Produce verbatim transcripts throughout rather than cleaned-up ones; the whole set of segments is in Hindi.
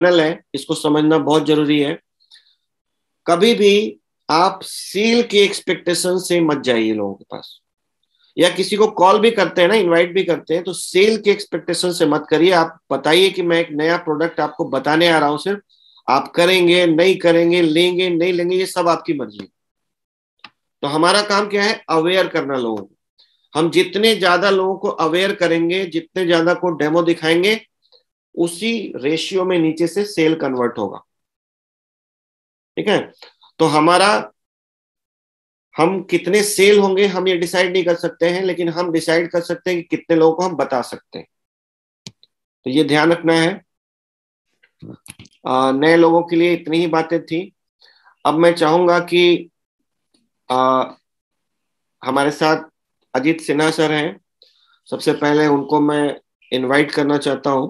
है, इसको समझना बहुत जरूरी है। कभी भी आप सेल के एक्सपेक्टेशन से मत जाइए लोगों के पास, या किसी को कॉल भी करते हैं ना, इनवाइट भी करते हैं, तो सेल के एक्सपेक्टेशन से मत करिए। आप बताइए कि मैं एक नया प्रोडक्ट आपको बताने आ रहा हूं, सिर्फ आप करेंगे नहीं करेंगे, लेंगे नहीं लेंगे, ये सब आपकी मर्जी। तो हमारा काम क्या है? अवेयर करना लोगों को। हम जितने ज्यादा लोगों को अवेयर करेंगे, जितने ज्यादा को डेमो दिखाएंगे, उसी रेशियो में नीचे से सेल कन्वर्ट होगा। ठीक है? तो हमारा, हम कितने सेल होंगे हम ये डिसाइड नहीं कर सकते हैं, लेकिन हम डिसाइड कर सकते हैं कि कितने लोगों को हम बता सकते हैं। तो ये ध्यान रखना है। नए लोगों के लिए इतनी ही बातें थी। अब मैं चाहूंगा कि आ, हमारे साथ अजीत सिन्हा सर हैं। सबसे पहले उनको मैं इनवाइट करना चाहता हूं।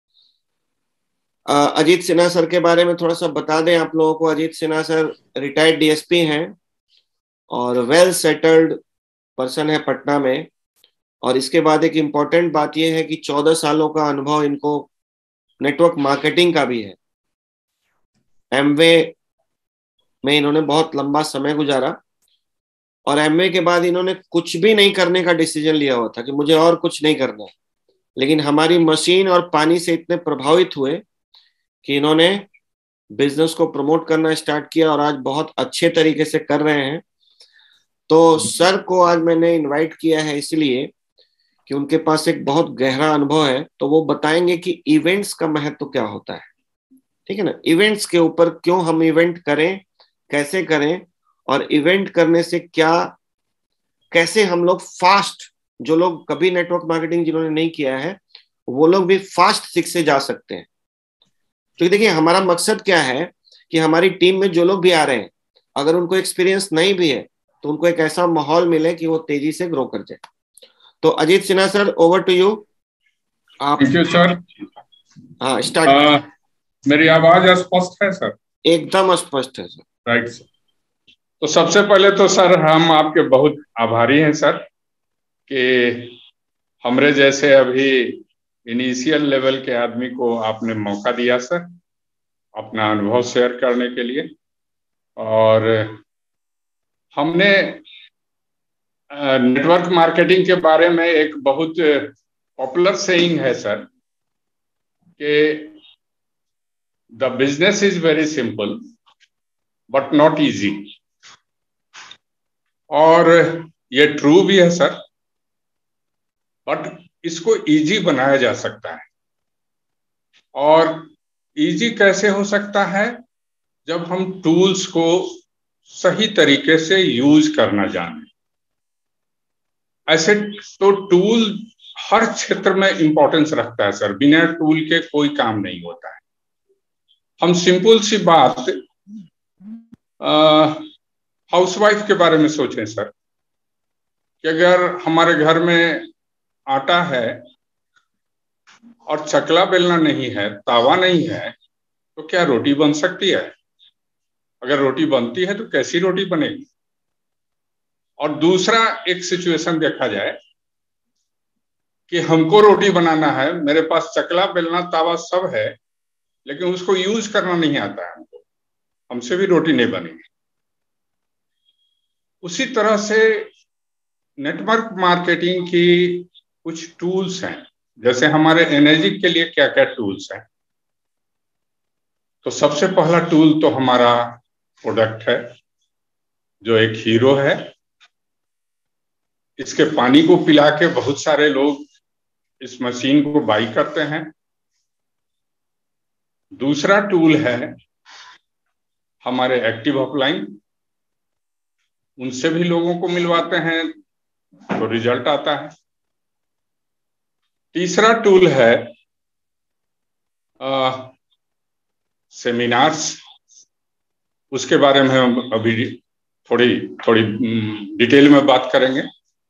अजीत सिन्हा सर के बारे में थोड़ा सा बता दें आप लोगों को। Ajit Sinha sir retired DSP हैं और वेल सेटल्ड पर्सन है पटना में। और इसके बाद एक इम्पॉर्टेंट बात यह है कि चौदह सालों का अनुभव इनको नेटवर्क मार्केटिंग का भी है। एमवे में इन्होंने बहुत लंबा समय गुजारा और एमवे के बाद इन्होंने कुछ भी नहीं करने का डिसीजन लिया हुआ था कि मुझे और कुछ नहीं करना है, लेकिन हमारी मशीन और पानी से इतने प्रभावित हुए कि इन्होंने बिजनेस को प्रमोट करना स्टार्ट किया और आज बहुत अच्छे तरीके से कर रहे हैं। तो सर को आज मैंने इनवाइट किया है इसलिए कि उनके पास एक बहुत गहरा अनुभव है, तो वो बताएंगे कि इवेंट्स का महत्व क्या होता है। ठीक है ना? इवेंट्स के ऊपर क्यों हम इवेंट करें, कैसे करें, और इवेंट करने से क्या, कैसे हम लोग फास्ट, जो लोग कभी नेटवर्क मार्केटिंग जिन्होंने नहीं किया है वो लोग भी फास्ट सीख से जा सकते हैं। तो देखिए हमारा मकसद क्या है कि हमारी टीम में जो लोग भी आ रहे हैं, अगर उनको एक्सपीरियंस नहीं भी है तो उनको एक ऐसा माहौल मिले कि वो तेजी से ग्रो कर जाए। तो Ajit Sinha sir, over to you. आप थैंक यू सर। हाँ, स्टार्ट। मेरी आवाज स्पष्ट है सर? एकदम स्पष्ट है सर। Right sir. तो सबसे पहले तो सर हम आपके बहुत आभारी हैं सर कि हमरे जैसे अभी इनिशियल लेवल के आदमी को आपने मौका दिया सर अपना अनुभव शेयर करने के लिए। और हमने नेटवर्क मार्केटिंग के बारे में एक बहुत पॉपुलर सेइंग है सर कि the business is very simple but not easy. और ये ट्रू भी है सर, बट इसको इजी बनाया जा सकता है। और इजी कैसे हो सकता है? जब हम टूल्स को सही तरीके से यूज करना जाने। ऐसे तो टूल हर क्षेत्र में इंपॉर्टेंस रखता है सर, बिना टूल के कोई काम नहीं होता है। हम सिंपल सी बात हाउसवाइफ के बारे में सोचें सर कि अगर हमारे घर में आटा है और चकला बेलना नहीं है, तावा नहीं है, तो क्या रोटी बन सकती है? अगर रोटी बनती है तो कैसी रोटी बनेगी? और दूसरा एक सिचुएशन देखा जाए कि हमको रोटी बनाना है, मेरे पास चकला बेलना तावा सब है, लेकिन उसको यूज करना नहीं आता है हमको, हमसे भी रोटी नहीं बनेगी। उसी तरह से नेटवर्क मार्केटिंग की कुछ टूल्स हैं। जैसे हमारे एनर्जी के लिए क्या क्या टूल्स हैं, तो सबसे पहला टूल तो हमारा प्रोडक्ट है जो एक हीरो है। इसके पानी को पिला के बहुत सारे लोग इस मशीन को बाई करते हैं। दूसरा टूल है हमारे एक्टिव अपलाइन, उनसे भी लोगों को मिलवाते हैं तो रिजल्ट आता है। तीसरा टूल है आ, सेमिनार्स, उसके बारे में हम अभी थोड़ी थोड़ी डिटेल में बात करेंगे।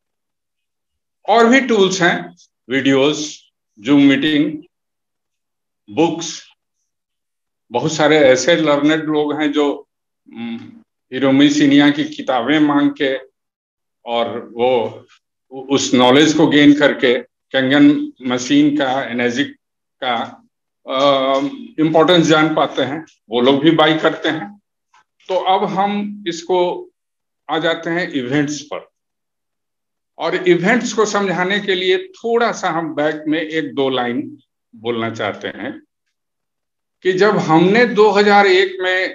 और भी टूल्स हैं, वीडियोस, जूम मीटिंग, बुक्स। बहुत सारे ऐसे लर्नेड लोग हैं जो हिरोमी सिन्हा की किताबें मांग के और वो उस नॉलेज को गेन करके कंगन मशीन का, एनर्जी का इम्पोर्टेंस जान पाते हैं, वो लोग भी बाई करते हैं। तो अब हम इसको आ जाते हैं इवेंट्स पर, और इवेंट्स को समझाने के लिए थोड़ा सा हम बैक में एक दो लाइन बोलना चाहते हैं कि जब हमने दो हज़ार एक में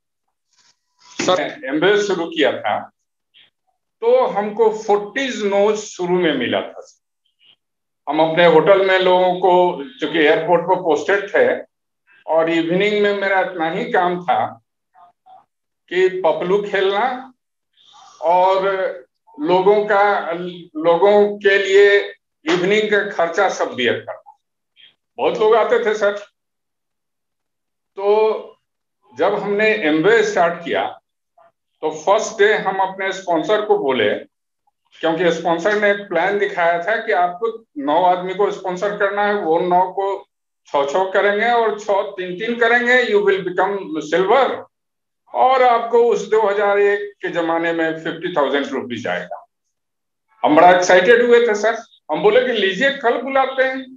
एमबीए शुरू किया था तो हमको चालीस नोज शुरू में मिला था। हम अपने होटल में लोगों को, चूंकि एयरपोर्ट पर पोस्टेड थे और इवनिंग में मेरा इतना ही काम था कि पपलू खेलना और लोगों का लोगों के लिए इवनिंग का खर्चा सब बियर करना। बहुत लोग आते थे सर। तो जब हमने एमबीए स्टार्ट किया तो फर्स्ट डे हम अपने स्पॉन्सर को बोले, क्योंकि स्पॉन्सर ने एक प्लान दिखाया था कि आपको नौ आदमी को स्पॉन्सर करना है, वो नौ को छः छः करेंगे और छः तीन तीन करेंगे, यू विल बिकम सिल्वर, और आपको उस दो हज़ार एक के जमाने में फिफ्टी थाउजेंड रुपीज आएगा। हम बड़ा एक्साइटेड हुए थे सर। हम बोले कि लीजिए कल बुलाते हैं,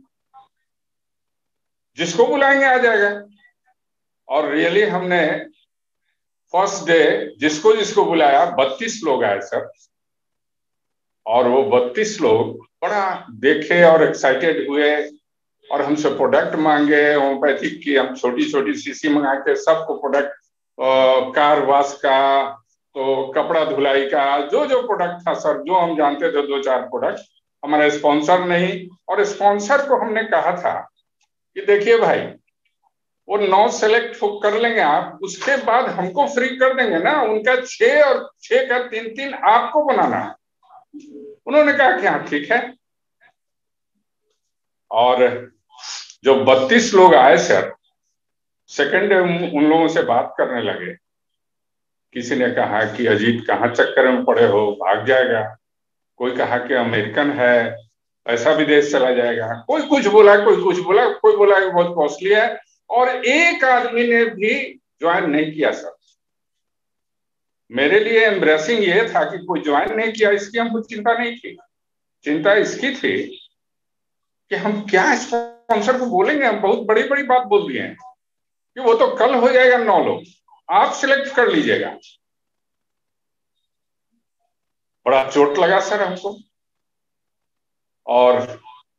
जिसको बुलाएंगे आ जाएगा। और रियली हमने फर्स्ट डे जिसको जिसको बुलाया बत्तीस लोग आए सर, और वो बत्तीस लोग बड़ा देखे और एक्साइटेड हुए और हमसे प्रोडक्ट मांगे होम्योपैथिक की। हम छोटी छोटी शीशी मंगा के सबको प्रोडक्ट, कार वाश का, तो कपड़ा धुलाई का, जो जो प्रोडक्ट था सर, जो हम जानते थे दो चार प्रोडक्ट, हमारे स्पॉन्सर नहीं। और स्पॉन्सर को हमने कहा था कि देखिए भाई, वो नौ सेलेक्ट कर लेंगे आप, उसके बाद हमको फ्री कर देंगे ना, उनका छह और छह का तीन तीन आपको बनाना है। उन्होंने कहा कि हाँ ठीक है। और जो बत्तीस लोग आए सर, सेकंड डे उन लोगों से बात करने लगे। किसी ने कहा कि अजीत कहाँ चक्कर में पड़े हो, भाग जाएगा। कोई कहा कि अमेरिकन है, ऐसा विदेश चला जाएगा। कोई कुछ बोला, कोई कुछ बोला, कोई बोला कि बहुत कॉस्टली है। और एक आदमी ने भी ज्वाइन नहीं किया सर। मेरे लिए एम्ब्रेसिंग ये था कि कोई ज्वाइन नहीं किया, इसकी हमको चिंता नहीं थी। चिंता इसकी थी कि हम क्या स्पॉन्सर को बोलेंगे। हम बहुत बड़ी बड़ी बात बोल दिए हैं कि वो तो कल हो जाएगा, नौ लोग आप सिलेक्ट कर लीजिएगा। बड़ा चोट लगा सर हमको। और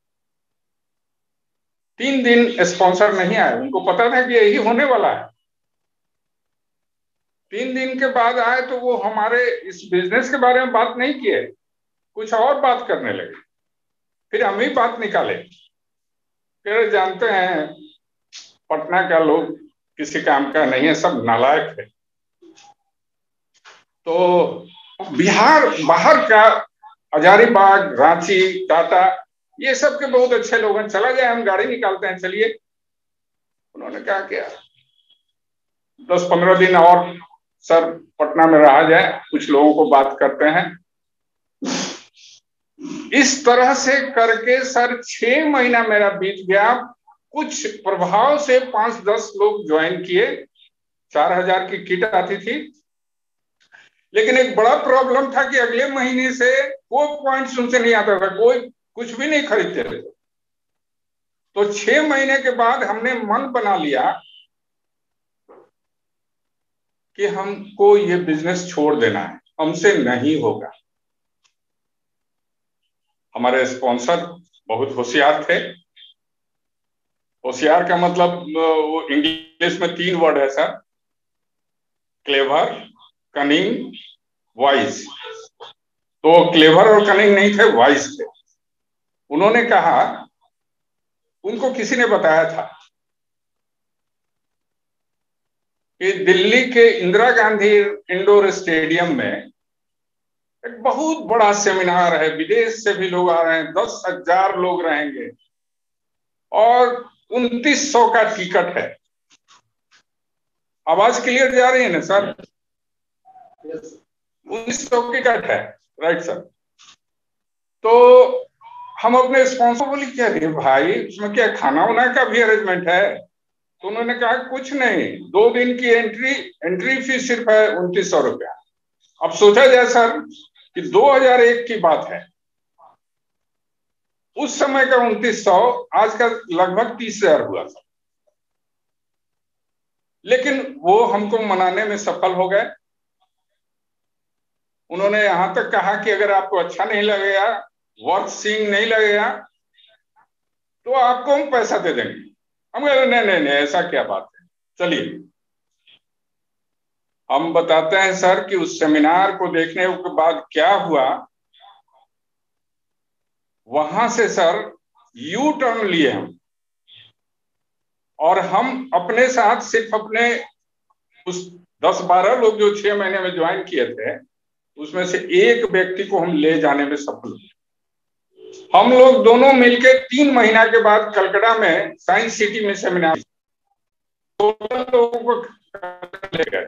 तीन दिन स्पॉन्सर नहीं आए, उनको पता था कि यही होने वाला है। तीन दिन के बाद आए तो वो हमारे इस बिजनेस के बारे में बात नहीं किए, कुछ और बात करने लगे। फिर हम ही बात निकाले। फिर जानते हैं पटना का लोग किसी काम का नहीं है, सब नालायक है। तो बिहार बाहर का हजारीबाग, रांची, टाटा, ये सब के बहुत अच्छे लोग हैं, चला जाए, हम गाड़ी निकालते हैं, चलिए। उन्होंने कहा क्या दस पंद्रह दिन और सर पटना में रहा जाए, कुछ लोगों को बात करते हैं। इस तरह से करके सर छह महीना मेरा बीत गया। कुछ प्रभाव से पांच दस लोग ज्वाइन किए, चार हजार की किट आती थी। लेकिन एक बड़ा प्रॉब्लम था कि अगले महीने से कोई पॉइंट्स उनसे नहीं आता था, कोई कुछ भी नहीं खरीदते थे। तो छह महीने के बाद हमने मन बना लिया कि हमको ये बिजनेस छोड़ देना है, हमसे नहीं होगा। हमारे स्पॉन्सर बहुत होशियार थे। होशियार का मतलब वो इंग्लिश में तीन वर्ड है सर, क्लेवर, कनिंग, वाइज। तो क्लेवर और कनिंग नहीं थे, वाइज थे। उन्होंने कहा, उनको किसी ने बताया था कि दिल्ली के इंदिरा गांधी इंडोर स्टेडियम में एक बहुत बड़ा सेमिनार है, विदेश से भी लोग आ रहे हैं, दस हजार लोग रहेंगे और उनतीस सौ का टिकट है। आवाज क्लियर जा रही है ना सर? उन्नीस सौ की टिकट है, राइट सर। तो हम अपने स्पॉन्सर बोले क्या रे भाई, उसमें क्या खाना वाना का भी अरेंजमेंट है? तो उन्होंने कहा कुछ नहीं, दो दिन की एंट्री एंट्री फीस सिर्फ है उनतीस सौ रुपया। अब सोचा जाए सर कि दो हज़ार एक की बात है, उस समय का उनतीस सौ, आज का लगभग तीस हजार हुआ था। लेकिन वो हमको मनाने में सफल हो गए। उन्होंने यहां तक कहा कि अगर आपको अच्छा नहीं लगेगा, वर्क सीइंग नहीं लगेगा, तो आपको हम पैसा दे देंगे। हम कह रहे नहीं नहीं नहीं, ऐसा क्या बात है, चलिए हम बताते हैं सर कि उस सेमिनार को देखने के बाद क्या हुआ। वहां से सर यू टर्न लिए हम, और हम अपने साथ सिर्फ अपने उस दस बारह लोग जो छह महीने में ज्वाइन किए थे, उसमें से एक व्यक्ति को हम ले जाने में सफल हुए। हम लोग दोनों मिलकर तीन महीना के बाद कलकत्ता में साइंस सिटी में सेमिनार, टोटल लोगों को ले गए।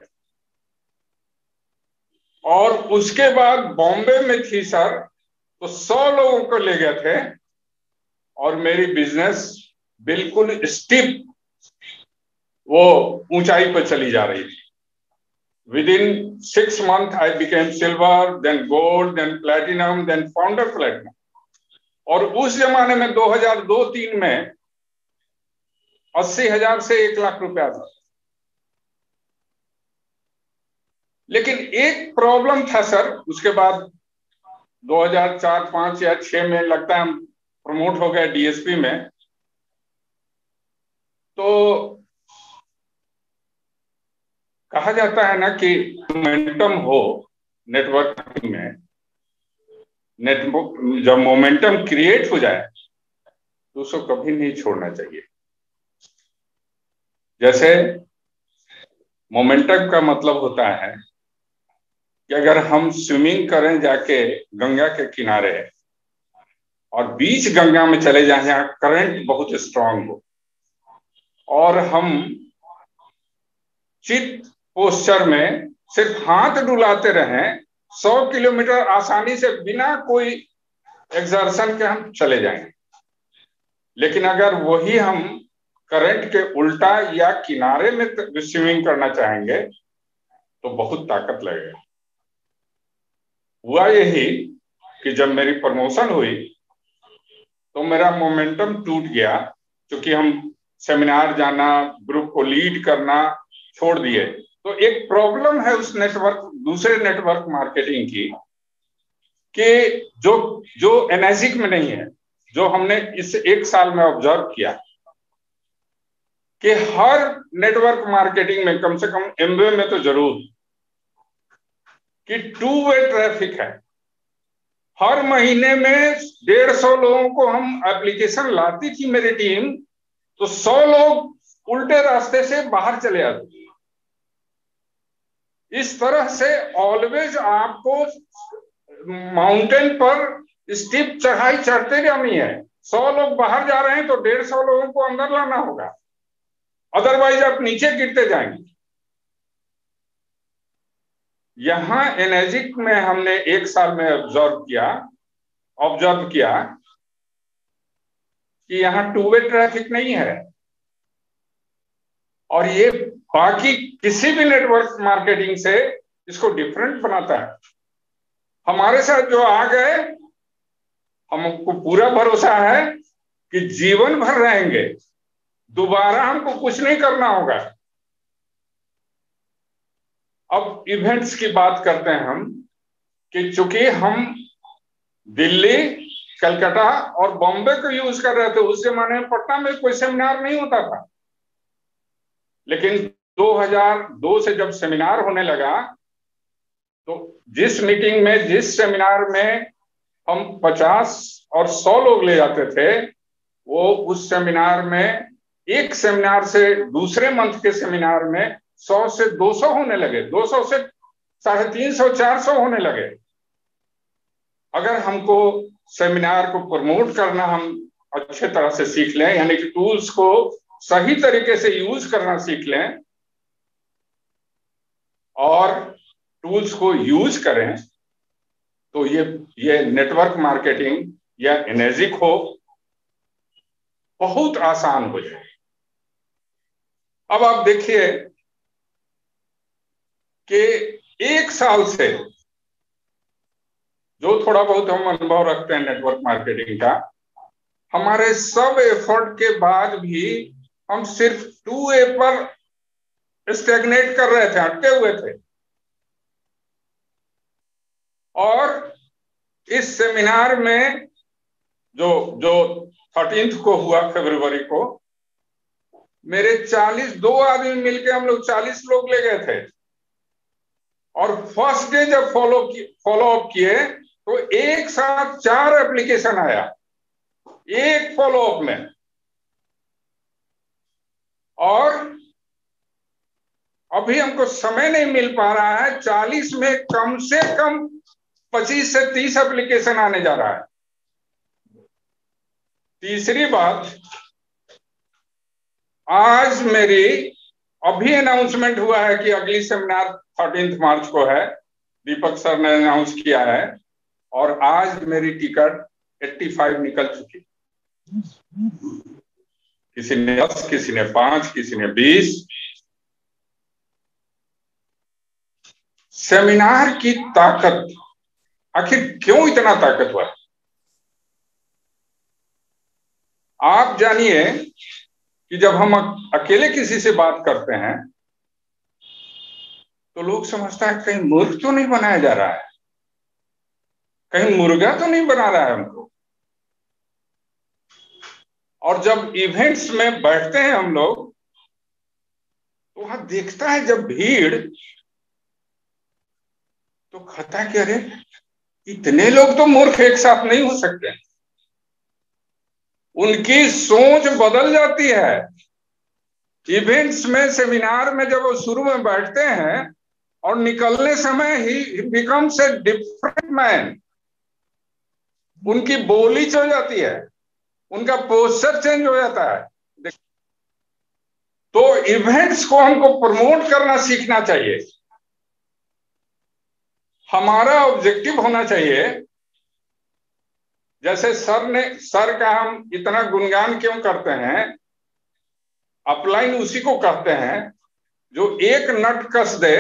और उसके बाद बॉम्बे में थी सर, तो सौ लोगों को ले गए थे, और मेरी बिजनेस बिल्कुल स्टिप वो ऊंचाई पर चली जा रही थी। Within six months, I became silver, then gold, then platinum, then founder platinum. और उस जमाने में दो हज़ार दो तीन में अस्सी हजार से एक लाख रुपया था। लेकिन एक प्रॉब्लम था सर, उसके बाद दो हज़ार चार पांच या छह में लगता है हम प्रमोट हो गए डीएसपी में। तो कहा जाता है ना कि मोमेंटम हो नेटवर्किंग में, नेटवर्क जब मोमेंटम क्रिएट हो जाए तो उसको कभी नहीं छोड़ना चाहिए। जैसे मोमेंटम का मतलब होता है कि अगर हम स्विमिंग करें जाके गंगा के किनारे, और बीच गंगा में चले जाएं जहां करंट बहुत स्ट्रांग हो, और हम चित पोस्चर में सिर्फ हाथ डुलाते रहें, सौ किलोमीटर आसानी से बिना कोई एक्सर्शन के हम चले जाएंगे। लेकिन अगर वही हम करंट के उल्टा या किनारे में स्विमिंग करना चाहेंगे तो बहुत ताकत लगेगा। हुआ यही कि जब मेरी प्रमोशन हुई तो मेरा मोमेंटम टूट गया, क्योंकि हम सेमिनार जाना, ग्रुप को लीड करना छोड़ दिए। तो एक प्रॉब्लम है उस नेटवर्क, दूसरे नेटवर्क मार्केटिंग की, कि जो जो एनर्जिक में नहीं है, जो हमने इस एक साल में ऑब्जर्व किया कि हर नेटवर्क मार्केटिंग में कम से कम एमवे में तो जरूर कि टू वे ट्रैफिक है। हर महीने में डेढ़ सौ लोगों को हम एप्लीकेशन लाती थी मेरी टीम, तो सौ लोग उल्टे रास्ते से बाहर चले आते। इस तरह से ऑलवेज आपको माउंटेन पर स्टीप चढ़ाई चढ़ते रहनी है। सौ लोग बाहर जा रहे हैं तो डेढ़ सौ लोगों को अंदर लाना होगा, अदरवाइज आप नीचे गिरते जाएंगे। यहां एनर्जिक में हमने एक साल में ऑब्जर्व किया ऑब्जर्व किया कि यहाँ टू वे ट्रैफिक नहीं है, और ये बाकी किसी भी नेटवर्क मार्केटिंग से इसको डिफरेंट बनाता है। हमारे साथ जो आ गए, हमको पूरा भरोसा है कि जीवन भर रहेंगे, दोबारा हमको कुछ नहीं करना होगा। अब इवेंट्स की बात करते हैं हम, कि चूंकि हम दिल्ली, कलकत्ता और बॉम्बे को यूज कर रहे थे, उस जमाने में पटना में कोई सेमिनार नहीं होता था। लेकिन दो हज़ार दो से जब सेमिनार होने लगा, तो जिस मीटिंग में, जिस सेमिनार में हम पचास और सौ लोग ले जाते थे, वो उस सेमिनार में, एक सेमिनार से दूसरे मंथ के सेमिनार में सौ से दो सौ होने लगे, दो सौ से साढ़े तीन सौ चार सौ होने लगे। अगर हमको सेमिनार को प्रमोट करना हम अच्छे तरह से सीख लें, यानी कि टूल्स को सही तरीके से यूज करना सीख लें और टूल्स को यूज करें, तो ये ये नेटवर्क मार्केटिंग या एनर्जिक हो, बहुत आसान हो जाए। अब आप देखिए कि एक साल से जो थोड़ा बहुत हम अनुभव रखते हैं नेटवर्क मार्केटिंग का, हमारे सब एफर्ट के बाद भी हम सिर्फ टू ए पर स्टेगनेट कर रहे थे, अटके हुए थे। और इस सेमिनार में जो जो थर्टीन्थ को हुआ फरवरी को, मेरे चालीस दो आदमी मिलके हम लोग चालीस लोग ले गए थे। और फर्स्ट डे जब फॉलो फॉलो अप किए तो एक साथ चार एप्लीकेशन आया एक फॉलो अप में। और अभी हमको समय नहीं मिल पा रहा है, चालीस में कम से कम पच्चीस से तीस एप्लीकेशन आने जा रहा है। तीसरी बात, आज मेरी अभी अनाउंसमेंट हुआ है कि अगली सेमिनार थर्टीन्थ मार्च को है, दीपक सर ने अनाउंस किया है। और आज मेरी टिकट पचासी निकल चुकी, किसी ने दस, किसी ने पांच, किसी ने बीस। सेमिनार की ताकत, आखिर क्यों इतना ताकतवर है? आप जानिए कि जब हम अकेले किसी से बात करते हैं तो लोग समझता है कहीं मूर्ख तो नहीं बनाया जा रहा है, कहीं मुर्गा तो नहीं बना रहा है हमको। और जब इवेंट्स में बैठते हैं हम लोग तो वहां देखता है जब भीड़, तो कहता है कि अरे इतने लोग तो मूर्ख एक साथ नहीं हो सकते। उनकी सोच बदल जाती है। इवेंट्स में, सेमिनार में जब वो शुरू में बैठते हैं और निकलने समय ही बिकम्स ए डिफरेंट मैन। उनकी बोली चल जाती है, उनका पोस्चर चेंज हो जाता है। तो इवेंट्स को हमको प्रमोट करना सीखना चाहिए। हमारा ऑब्जेक्टिव होना चाहिए, जैसे सर ने सर का हम इतना गुणगान क्यों करते हैं, अपलाइन उसी को कहते हैं जो एक नट कस दे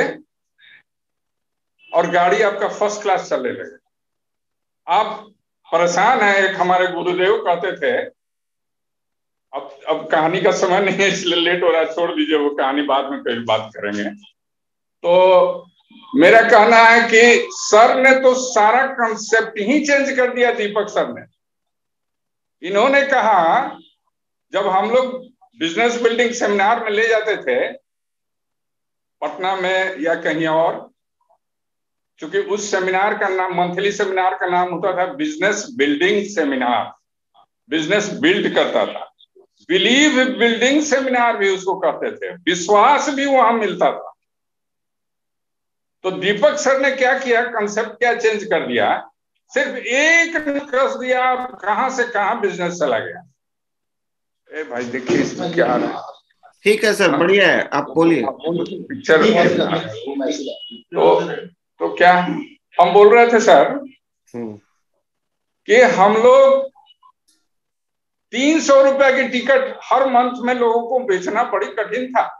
और गाड़ी आपका फर्स्ट क्लास चलने लगे। आप परेशान हैं, एक हमारे गुरुदेव कहते थे, अब अब कहानी का समय नहीं है इसलिए लेट हो रहा है, छोड़ दीजिए, वो कहानी बाद में कहीं बात करेंगे। तो मेरा कहना है कि सर ने तो सारा कंसेप्ट ही चेंज कर दिया, दीपक सर ने। इन्होंने कहा, जब हम लोग बिजनेस बिल्डिंग सेमिनार में ले जाते थे पटना में या कहीं और, क्योंकि उस सेमिनार का नाम, मंथली सेमिनार का नाम होता था business building seminar, business build करता था। बिलीव बिल्डिंग सेमिनार भी उसको कहते थे, विश्वास भी वहां मिलता था। तो दीपक सर ने क्या किया, कंसेप्ट क्या चेंज कर दिया, सिर्फ एक कस दिया, कहां से कहां बिजनेस चला गया। ए भाई देखिए इसमें क्या आ रहा है। ठीक है सर, बढ़िया है, आप बोलिए। पिक्चर तो तो क्या हम बोल रहे थे सर कि हम लोग तीन सौ रुपए की टिकट हर मंथ में लोगों को बेचना बड़ी कठिन था।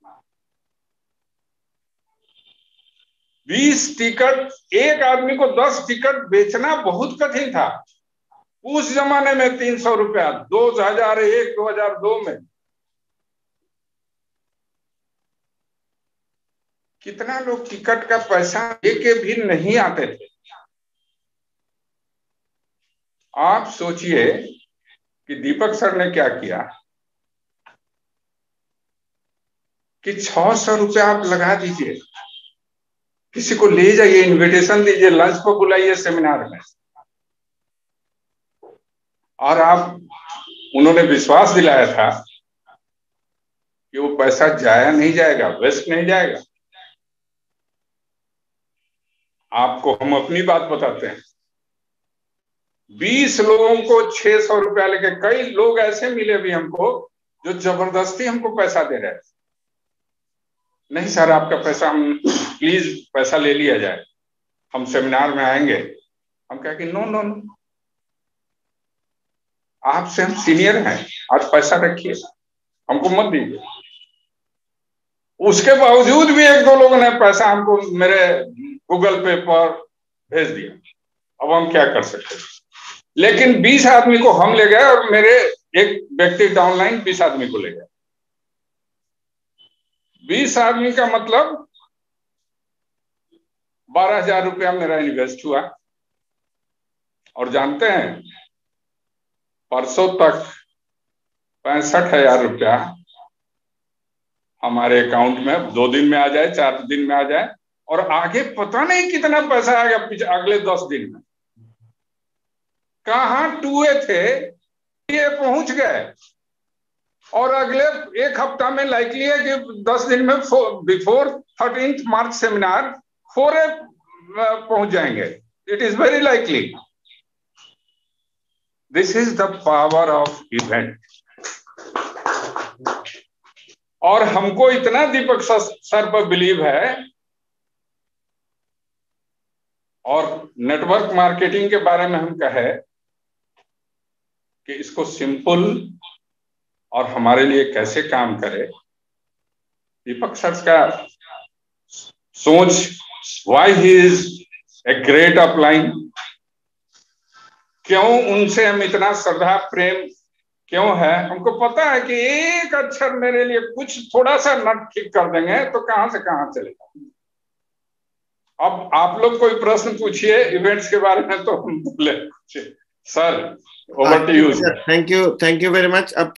बीस टिकट, एक आदमी को दस टिकट बेचना बहुत कठिन था उस जमाने में। तीन सौ रुपया दो हजार एक दो हजार दो में कितना लोग टिकट का पैसा लेके भी नहीं आते थे। आप सोचिए कि दीपक सर ने क्या किया कि छह सौ रुपया आप लगा दीजिए, किसी को ले जाइए, इनविटेशन दीजिए, लंच पर बुलाइए सेमिनार में। और आप, उन्होंने विश्वास दिलाया था कि वो पैसा जाया नहीं जाएगा, वेस्ट नहीं जाएगा। आपको हम अपनी बात बताते हैं, बीस लोगों को छह सौ रुपया लेके, कई लोग ऐसे मिले भी हमको जो जबरदस्ती हमको पैसा दे रहे थे। नहीं सर आपका पैसा, हम प्लीज पैसा ले लिया जाए, हम सेमिनार में आएंगे। हम कहा कि नो नो नो, आपसे हम सीनियर हैं, आज पैसा रखिए, हमको मत दीजिए। उसके बावजूद भी एक दो लोगों ने पैसा हमको मेरे गूगल पे पर भेज दिया। अब हम क्या कर सकते हैं। लेकिन बीस आदमी को हम ले गए और मेरे एक व्यक्ति डाउनलाइन बीस आदमी को ले गए। बीस आदमी का मतलब बारह हजार रुपया मेरा इन्वेस्ट हुआ। और जानते हैं, परसों तक पैंसठ हजार रुपया हमारे अकाउंट में, दो दिन में आ जाए, चार दिन में आ जाए, और आगे पता नहीं कितना पैसा आएगा अगले दस दिन में। कहां टूए थे ये पहुंच गए, और अगले एक हफ्ता में लाइकली है कि दस दिन में बिफोर थर्टीन्थ मार्च सेमिनार फोरे पहुंच जाएंगे। It is very likely. This is the power of event. और हमको इतना दीपक सर पर बिलीव है, और नेटवर्क मार्केटिंग के बारे में हम कहे कि इसको सिंपल और हमारे लिए कैसे काम करे। दीपक सर का सोच, why he is a great upline, क्यों उनसे हम इतना श्रद्धा प्रेम क्यों है। हमको पता है कि एक अक्षर मेरे लिए कुछ थोड़ा सा नट ठीक कर देंगे तो कहां से कहां चलेगा। अब आप लोग कोई प्रश्न पूछिए इवेंट्स के बारे में तो हम बोले। Sir, over to you. Thank you, thank you very much. अब